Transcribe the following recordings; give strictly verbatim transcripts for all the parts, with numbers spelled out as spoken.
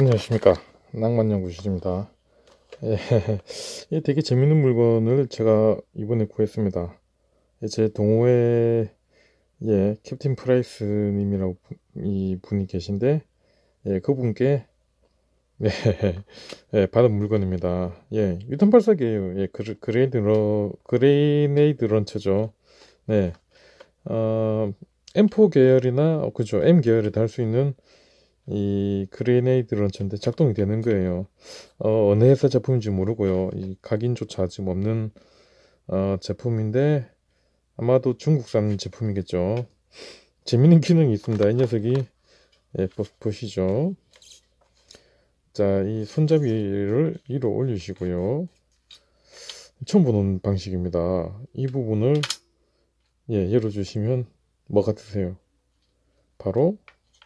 안녕하십니까, 낭만연구실입니다. 예, 이 되게 재밌는 물건을 제가 이번에 구했습니다. 예, 제 동호회 예, 캡틴 프라이스 님이라고 분- 이 분이 계신데, 예, 그분께 예, 예, 받은 물건입니다. 예, 유탄 발사기예요. 예, 그레, 그레이드 러, 그레이네이드 런처죠. 네, 어, 엠 사 계열이나 어, 그죠, M 계열에도 할 수 있는 이 그레네이드 런처인데 작동이 되는 거예요. 어, 어느 회사 제품인지 모르고요. 이 각인조차 지금 없는 어, 제품인데 아마도 중국산 제품이겠죠. 재밌는 기능이 있습니다. 이 녀석이 예, 보, 보시죠. 자, 이 손잡이를 위로 올리시고요. 처음 보는 방식입니다. 이 부분을 예, 열어주시면 뭐 같으세요? 바로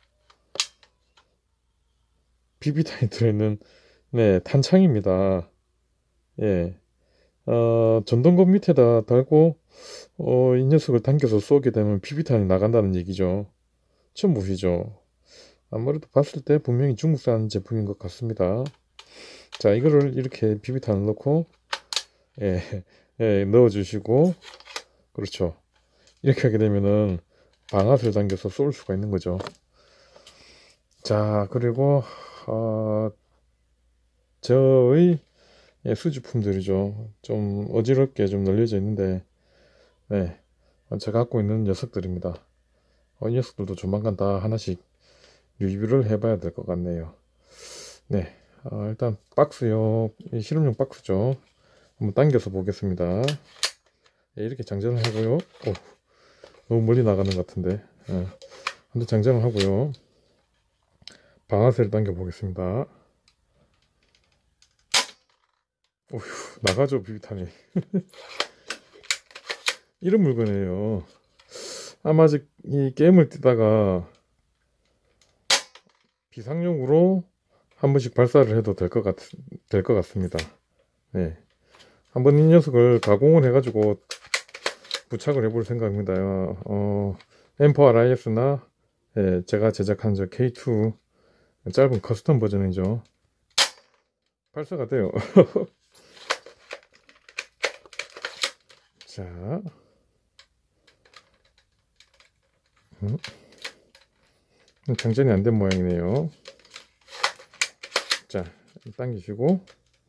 비비탄이 들어있는 네, 탄창입니다. 예. 어, 전동건 밑에다 달고 어, 이 녀석을 당겨서 쏘게 되면 비비탄이 나간다는 얘기죠. 처음 보시죠? 아무래도 봤을 때 분명히 중국산 제품인 것 같습니다. 자, 이거를 이렇게 비비탄을 넣고 예, 예, 넣어주시고 그렇죠. 이렇게 하게 되면은 방아쇠를 당겨서 쏠 수가 있는 거죠. 자, 그리고 어, 저의 예, 수집품들이죠. 좀 어지럽게 좀 널려져 있는데 네, 제가 갖고 있는 녀석들입니다. 어, 이 녀석들도 조만간 다 하나씩 리뷰를 해봐야 될 것 같네요. 네, 어, 일단 박스요. 이 실험용 박스죠. 한번 당겨서 보겠습니다. 네, 이렇게 장전을 하고요. 오, 너무 멀리 나가는 것 같은데. 네, 한번 장전을 하고요. 방아쇠를 당겨 보겠습니다. 오휴, 나가죠, 비비탄이. 이런 물건이에요. 아마 아직 이 게임을 뛰다가 비상용으로 한 번씩 발사를 해도 될 것 같, 될 것 같습니다. 네. 한번 이 녀석을 가공을 해가지고 부착을 해볼 생각입니다. 어, 엠 사 알 아이 에스나 예, 제가 제작한 저 케이 투 짧은 커스텀 버전이죠. 발사가 돼요. 자, 음, 장전이 안 된 모양이네요. 자, 당기시고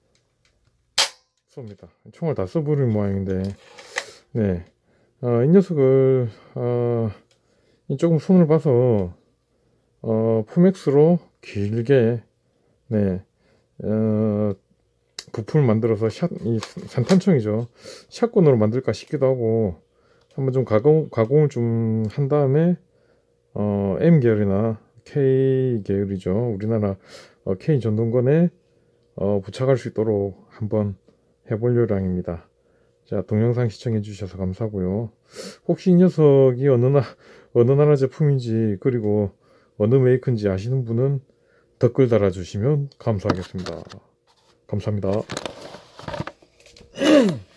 쏩니다. 총을 다 써버린 모양인데, 네, 어, 이 녀석을 어, 조금 손을 봐서 어, 포맥스로 길게 네, 어, 부품을 만들어서 샷, 이 산탄총이죠. 샷건으로 만들까 싶기도 하고 한번 좀 가공, 가공을 좀 한 다음에 어, M 계열이나 K 계열이죠. 우리나라 어, K 전동건에 어, 부착할 수 있도록 한번 해볼 요량입니다. 자, 동영상 시청해 주셔서 감사하고요. 혹시 이 녀석이 어느 나, 어느 나라 제품인지 그리고 어느 메이커인지 아시는 분은 댓글 달아주시면 감사하겠습니다. 감사합니다.